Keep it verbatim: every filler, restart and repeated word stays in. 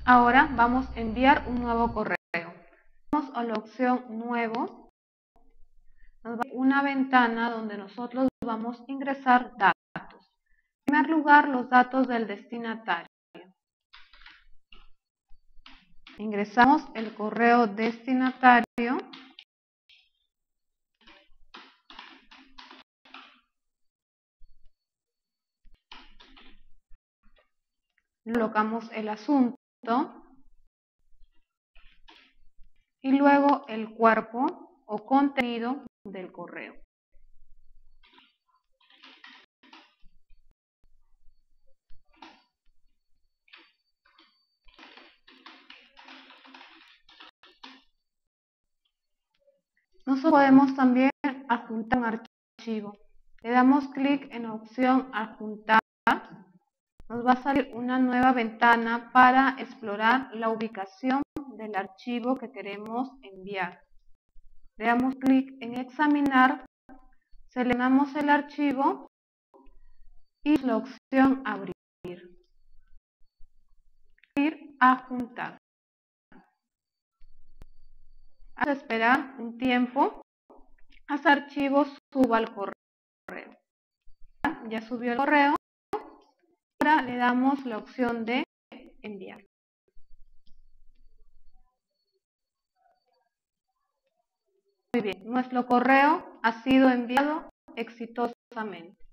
Ahora vamos a enviar un nuevo correo. Vamos a la opción Nuevo. Nos va a una ventana donde nosotros vamos a ingresar datos. En primer lugar, los datos del destinatario. Ingresamos el correo destinatario. Colocamos el asunto y luego el cuerpo o contenido del correo. Nosotros podemos también adjuntar un archivo. Le damos clic en la opción Adjuntar. Nos va a salir una nueva ventana para explorar la ubicación del archivo que queremos enviar. Le damos clic en Examinar, seleccionamos el archivo y la opción Abrir. Adjuntar. Vamos a esperar un tiempo hasta el archivo suba al correo. Ya subió el correo. Ahora le damos la opción de enviar. Muy bien, nuestro correo ha sido enviado exitosamente.